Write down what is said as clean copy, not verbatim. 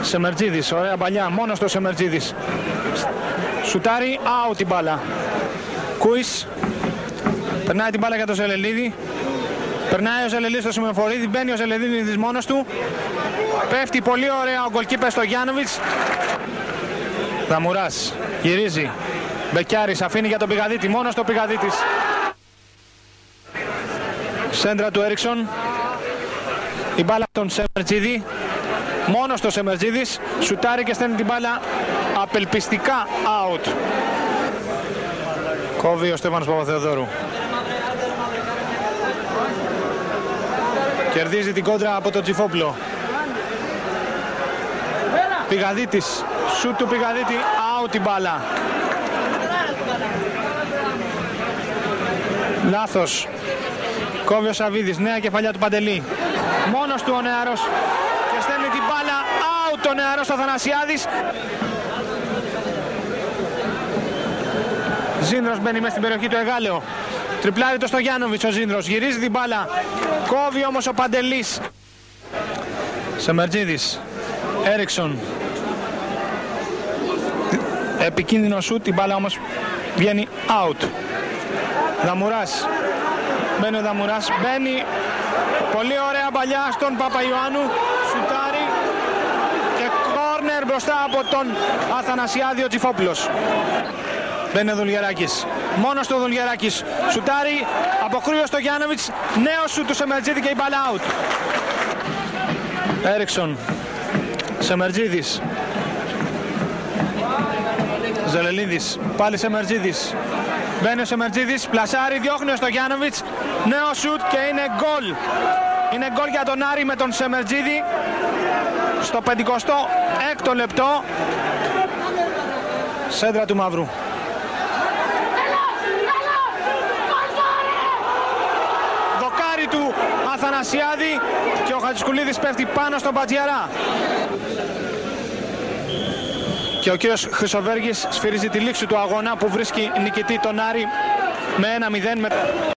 Σεμερτζίδης, ωραία παλιά, μόνος το Σεμερτζίδης. Σουτάρει, out την μπάλα. Κούις, περνάει την μπάλα για τον Ζελελίδη. Περνάει ο Ζελελίδης στο σημεοφορίδι, μπαίνει ο Ζελελίδης μόνος του. Πέφτει πολύ ωραία ο γκολκίπερ στο Γιάννοβιτς. Δαμουράς, γυρίζει. Μπεκιάρης αφήνει για τον Πηγαδίτη, μόνος το Πηγαδίτης. Σέντρα του Έριξον. Η μπάλα τον Σεμερτζίδη. Μόνος το Σεμερτζίδης. Σουτάρει και στέλνει την μπάλα απελπιστικά out. Κόβει ο Στέφανος Παπαθεοδόρου. Κερδίζει την κόντρα από τον Τσιφόπουλο. Πηγαδίτης. Σουτ του Πηγαδίτη. Out την μπάλα. Λάθος. Κόβει ο Σαβίδης. Νέα κεφαλιά του Παντελή. Μόνος του ο νεαρός. Και στέλνει την μπάλα. Out ο νεαρός Αθανασιάδης. Ζήνδρος μπαίνει μέσα στην περιοχή του Εγάλεο. Τριπλάρει το στο Γιάννοβιτς ο Ζήνδρος. Γυρίζει την μπάλα. Κόβει όμως ο Παντελής. Σεμερτζίδης. Έριξον. Επικίνδυνο σουτ. Την μπάλα όμως βγαίνει out. Δαμουράς. Μπαίνει ο Δαμουράς. Μπαίνει. Πολύ ωραία παλιά στον Παπαϊωάννου. Σουτάρει. Και κόρνερ μπροστά από τον Αθανασιάδη ο Τσιφόπουλος. Μπαίνει ο Δουλγεράκης. Μόνος του Δουλγεράκης. Σουτάρει. Αποκρούει στο Γιάννοβιτς. Νέο σουτ του Σεμερτζίδη και η μπάλα out. Έριξον. Σεμερτζίδης. Ζελελίδης. Πάλι Σεμερτζίδης. Μπαίνει ο Σεμερτζίδης. Πλασάρει. Διώχνει στο Γιάννοβιτς. Νέο σουτ και είναι γκολ. Είναι γκολ για τον Άρη με τον Σεμερτζίδη. Στο 56ο λεπτό. Σέντρα του Μαύρου. Δοκάρι του Αθανασιάδη και ο Χατζησκουλίδης πέφτει πάνω στον Μπατζιαρά. Και ο κύριος Χρυσοβέργης σφυρίζει τη λήξη του αγώνα που βρίσκει νικητή τον Άρη με 1-0.